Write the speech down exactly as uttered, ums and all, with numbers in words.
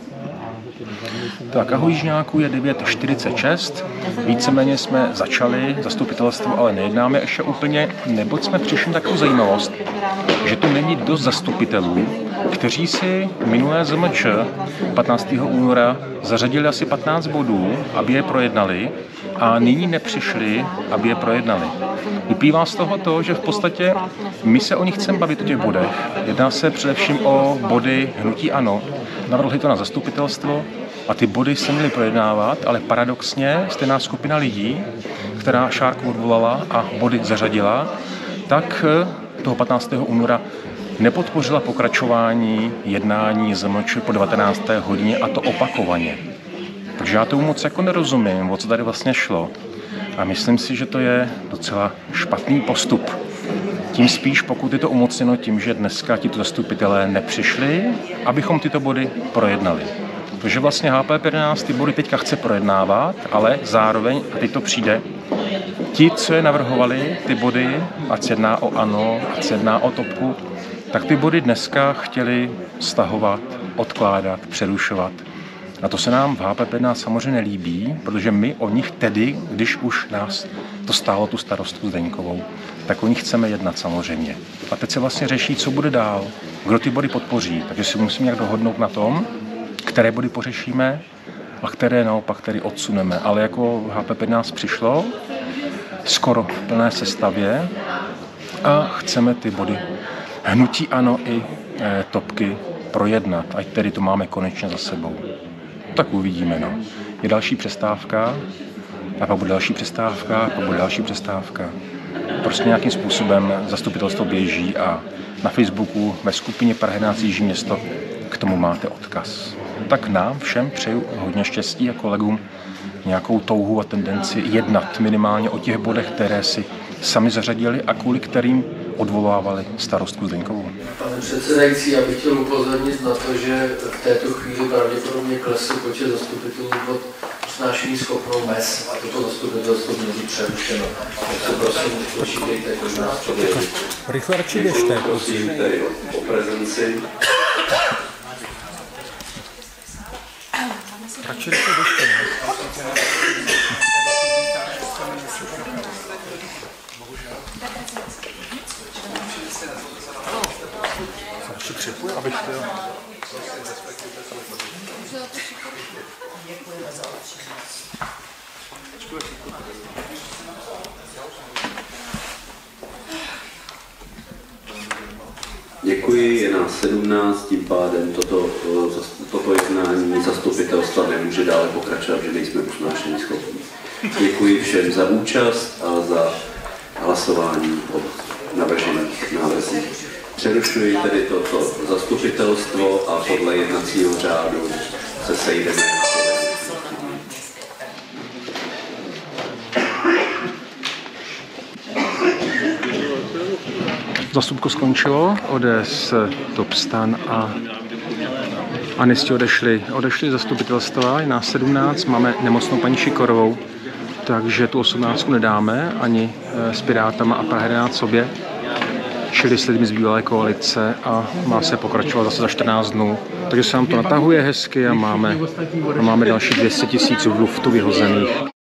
Tak ahoj Jižňáků, je devět čtyřicet šest, víceméně jsme začali zastupitelstvo, ale nejednáme ještě úplně, neboť jsme přišli na takovou zajímavost, že tu není dost zastupitelů, kteří si minulé Z M Č patnáctého února zařadili asi patnáct bodů, aby je projednali, a nyní nepřišli, aby je projednali. Vyplývá z toho to, že v podstatě my se o nich chceme bavit o těch bodech. Jedná se především o body hnutí ANO. Navrhli to na zastupitelstvo a ty body se měly projednávat, ale paradoxně stejná skupina lidí, která Šárku odvolala a body zařadila, tak toho patnáctého února nepodpořila pokračování jednání Z M Č po devatenácté hodině, a to opakovaně. Takže já tomu moc jako nerozumím, o co tady vlastně šlo. A myslím si, že to je docela špatný postup. Tím spíš, pokud je to umocněno tím, že dneska tito zastupitelé nepřišli, abychom tyto body projednali. Protože vlastně H P P jedenáct ty body teďka chce projednávat, ale zároveň, a teď to přijde, ti, co je navrhovali, ty body, ať se jedná o ANO, ať se jedná o Topku, tak ty body dneska chtěli stahovat, odkládat, přerušovat. A to se nám v H P P jedenáct samozřejmě nelíbí, protože my o nich tedy, když už nás to stálo tu starostku Zdeňkovou, tak o nich chceme jednat samozřejmě. A teď se vlastně řeší, co bude dál, kdo ty body podpoří. Takže si musíme nějak dohodnout na tom, které body pořešíme a které naopak tedy odsuneme. Ale jako H P P jedenáct přišlo skoro v plné sestavě a chceme ty body hnutí ANO i e, Topky projednat, ať tedy to máme konečně za sebou. Tak uvidíme, no. Je další přestávka, a pak bude další přestávka, a pak bude další přestávka. Prostě nějakým způsobem zastupitelstvo běží a na Facebooku ve skupině Praha jedenáct Jižní Město k tomu máte odkaz. Tak nám všem přeju hodně štěstí a kolegům nějakou touhu a tendenci jednat minimálně o těch bodech, které si sami zařadili a kvůli kterým odvolávali starostku Zdeňkovou. Pane předsedající, já bych chtěl upozornit na to, že v této chvíli pravděpodobně klesl počet zastupitelů pod usnášení schopnou mez a toto zastupitelstvo mělo být přerušeno. Tak se prosím počítejte, když nás předjeví. Rychle radši běžte. Prosím tady o prezenci. Radši rychle běžte. Radši připuj, abych chtěl. Děkuji, je nás sedmnáct, tím pádem toto, toto jednání zastupitelstva nemůže dále pokračovat, že nejsme usnášení schopní. Děkuji všem za účast a za hlasování o navržených návrzích. Přerušuji tedy toto zastupitelstvo a podle jednacího řádu se sejdeme. Zastupko skončilo, ODS, Topstan a Anisti odešli. Odešli zastupitelstva, je nás sedmnáct, máme nemocnou paní Šikorovou, takže tu osmnáctku nedáme ani s Pirátama a Praha jedenáct sobě. Čili s lidmi z bývalé koalice a má se pokračovat zase za čtrnáct dnů. Takže se nám to natahuje hezky a máme, a máme další dvě stě tisíc v luftu vyhozených.